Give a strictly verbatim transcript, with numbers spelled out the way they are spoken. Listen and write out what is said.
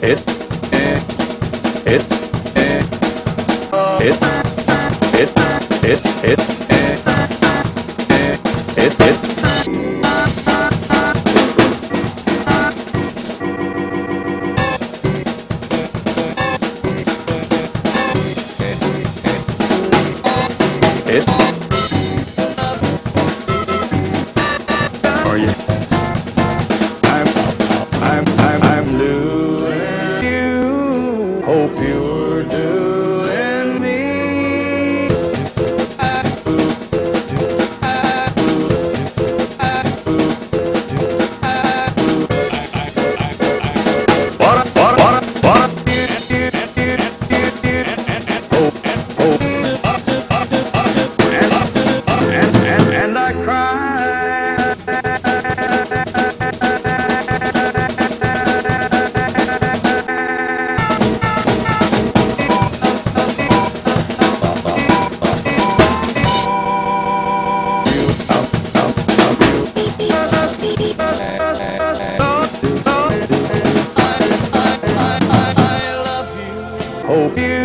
it, it, it, it, it, it, it, it. It. Are you? I'm, I'm, I'm, I'm doing you. Hope you're doing me. What, what, what, what? Hope, hope. And, and, and I cry. Hope you